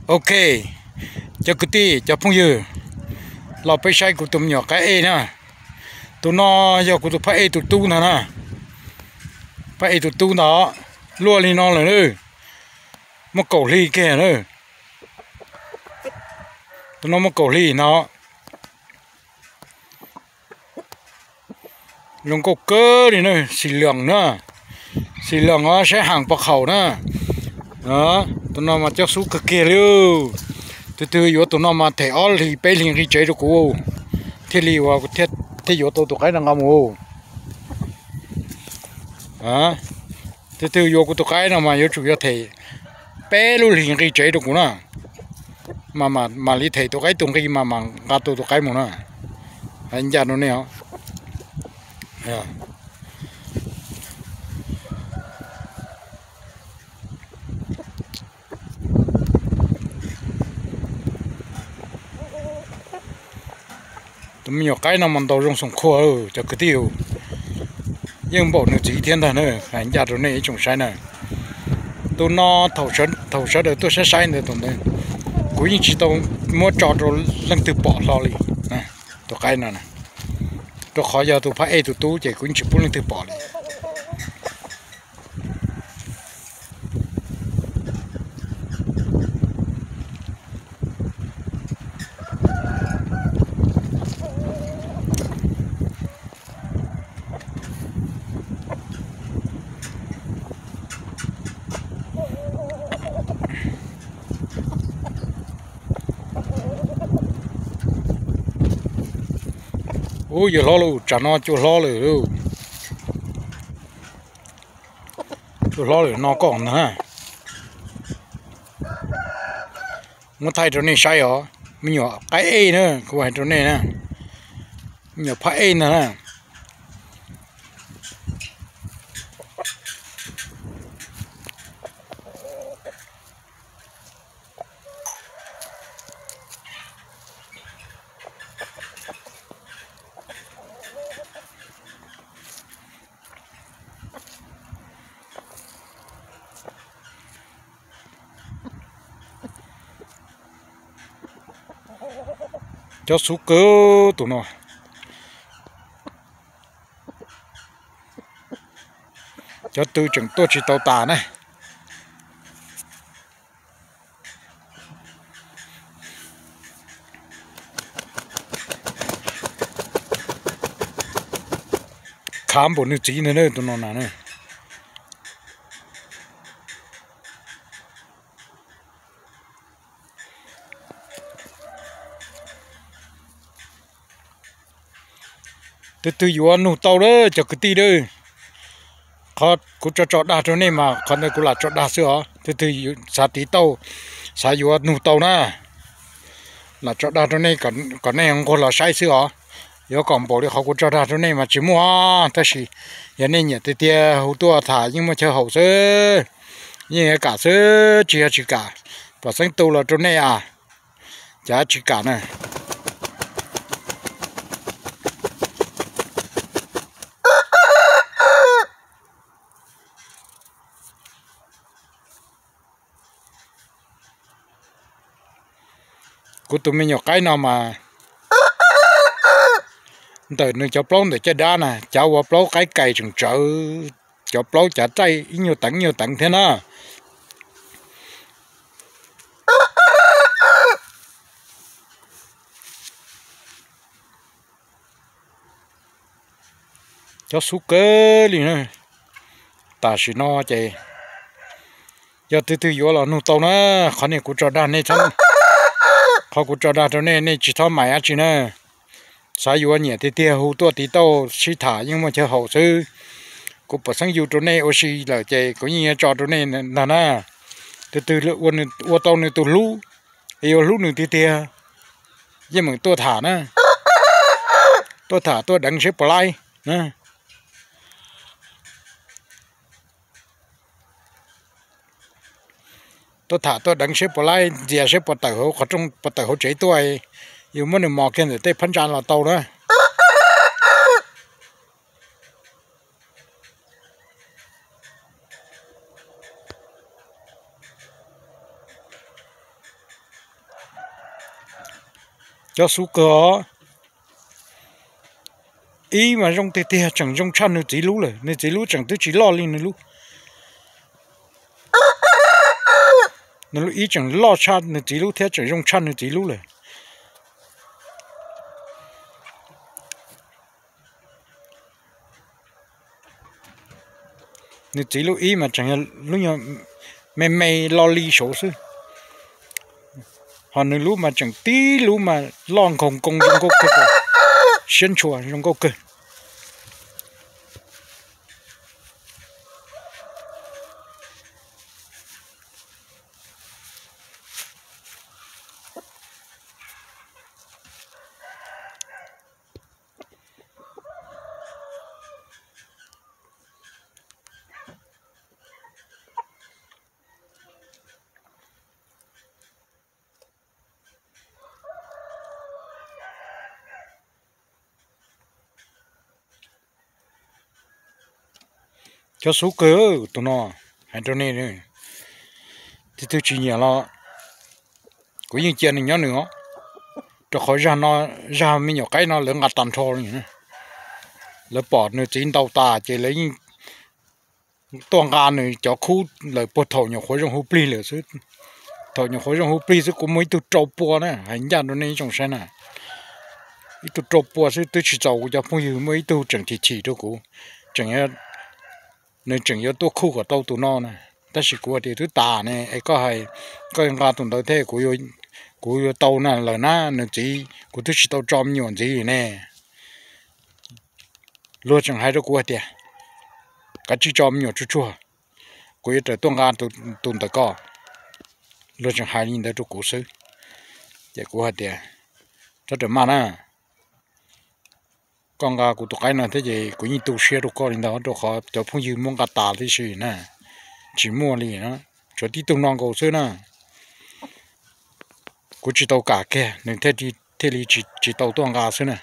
Ok cho cái tí cho phong dư lò phải sai của tụi nhỏ cái e nè tụi nó giờ của tụi phải e tụi tu nè phải e tụi tu đó lúa li nó là nữa một cổ ly kia nữa tụi nó một cổ ly nó dùng cục cơ đi nữa xì lượng nó sẽ hàng bọc khẩu nữa đó tụi nó mà cho số cực kia luôn từ từ vô tụi nó mà thể all thì bây liền đi chơi được cô thế li vào thế thế vô tụi cái đang ngâm ô à từ từ vô tụi cái nào mà vô chủ yếu thể bé luôn liền đi chơi được cô nè mà lý thể tụi cái tụi cái mà ngã tụi cái mà nè anh ra nó nè à tụi mình cái nào mình đâu dùng súng khô cho cái tiêu nhưng bộ nó chỉ thiên thần nữa anh ra rồi này chúng sai này tôi nó thầu sớt được tôi sẽ sai nữa tụi này cuối cùng chỉ tôi mua trò rồi lần từ bỏ lo đi nè tôi cái này tôi khỏi giờ tôi phải tụi tú chỉ cũng chỉ muốn lần từ bỏ đi ôi giờ lo luôn chả nó chưa lo rồi luôn chưa lo rồi nó còn nữa muốn thay chỗ này sai hả mình nhỏ cái e nữa không phải chỗ này nè mình nhỏ phải e nữa cho số cơ tụi nó cho tư chừng tôi chỉ tàu tà này khám bộ nữ chỉ nữa tụi nó nè từ từ vô nụ tàu đó cho cái tí đó họ cũng cho đa chỗ này mà còn đây cũng là cho đa sữa từ từ xả tí tàu xả vô nụ tàu nè là cho đa chỗ này còn này không có là sai sữa có còn bộ đi họ cũng cho đa chỗ này mà chỉ mua thế thì giờ này nhỉ từ tia hậu tua thả nhưng mà chờ hậu sơ như cả sơ chỉ cả và sinh tàu là chỗ này à chả chỉ cả này của tụi mình nhỏ cái nào mà từ nơi cho plong để cho đá nè cháu vào plong cái cày chừng chợ cho plong chả tay nhiều tặng thế nào cho số cơ đi nữa ta chỉ no chạy giờ từ từ vô là nụ tàu nó khó này cũng cho đá này chăng họ cũng cho đá cho này chỉ thao mày á chị nè sai vô nhỉ thì tia hú tua tí tàu xí thả nhưng mà chờ hậu sư cũng phải sang vô chỗ này oxy là chạy có như cho chỗ này là na từ từ lượng uốn tàu này tụt lú yêu lú nữa tia nhưng mà tôi thả nè tôi đánh xếp lại nè tôi đánh xếp lại giờ xếp bắt đầu họ trong bắt đầu chế tôi yêu muốn mò kia để tới phân tràn là tàu đó cho số cờ ý mà trong tê tê chẳng trong chăn nữa chỉ lú rồi nên chỉ lú chẳng tới chỉ lo lên nữa lú nên ý chẳng lo chăn nữa chỉ lú thế chẳng trong chăn nữa chỉ lú rồi nên chỉ lú ý mà chẳng lúc nhau mày lo li số sư họ nên lú mà chẳng tí lú mà lon không công trong cô cơ xuyên chùa trong cô cơ cho số cơ tụi nó hay cho nên nữa thì tôi chỉ nhớ là có những chuyện này nhớ nữa cho khỏi ra nó ra mấy nhỏ cái nó lớn ngặt tàn thô nữa lỡ bỏ nữa chín tàu ta chỉ lấy toàn gan này cho khu lỡ bỏ thầu nhỏ khỏi trong hộp ly lỡ chứ thầu nhỏ khỏi trong hộp ly chứ cũng mấy tụi trâu bùa nữa hành ra nó nên trong xe này tụi trâu bùa chứ tôi chỉ giàu cho phong yêu mấy tụi chẳng thì chỉ đâu cũng chẳng nên chẳng nhớ tôi khu của tàu tụi nó này ta chỉ của thì thứ tà này ấy có hay có người ta tụi nó thế của tàu này là nó chỉ của tôi chỉ tàu trộm nhiều gì nè luôn chẳng hay đâu của thì cái chỉ trộm nhiều chút chút của tôi tuân gan tụi nó có luôn chẳng hay nhìn thấy chỗ cổ sư vậy của thì rất là mà nè con gà của tụi cái này thế gì của những tụi xe tụi con đó tụi họ cho phong yêu mong gà tà thế gì nè chỉ mua liền đó cho tí tụi non cầu xưa nè của chỉ tàu cả kia nên thế thì chỉ tàu toàn gà xưa nè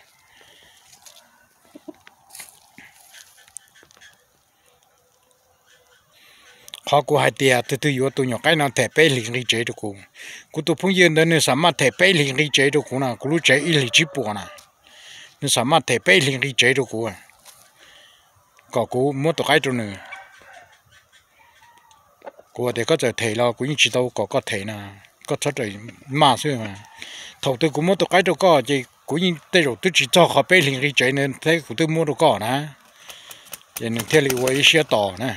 họ của hai tia từ từ vô tụi nhỏ cái nào thể bé liền đi chơi được của tụi phong yêu đó nên sao mà thể bé liền đi chơi được cũng là của lúc chơi ít liền chỉ buồn nè nên sao mà thể bé liền đi chơi được cũng có của mua tụi cái chỗ nữa của thì có thể thể là cũng chỉ đâu có thể nè có thật rồi mà xưa mà thầu tôi cũng mua tụi cái chỗ có chỉ cũng như đây rồi tôi chỉ cho họ bé liền đi chơi nên thế của tôi mua đồ có nè thì nên thế là quay xe tỏ nè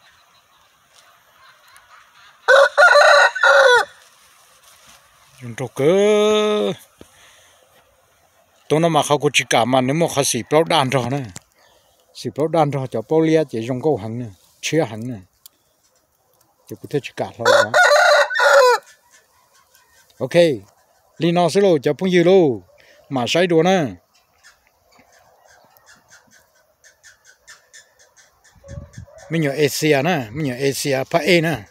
dùng đồ cơ tôi nó mà không có chỉ cả mà nếu mà họ xỉ bao đàn rồi nè xỉ bao đàn rồi cho bao lia chỉ dùng câu hàng nè chia hàng nè chỉ có thể chỉ cả thôi đó ok li nó sẽ rồi cho phong dư luôn mà say đùa nè mình nhớ Asia nè mình nhớ Asia phải nè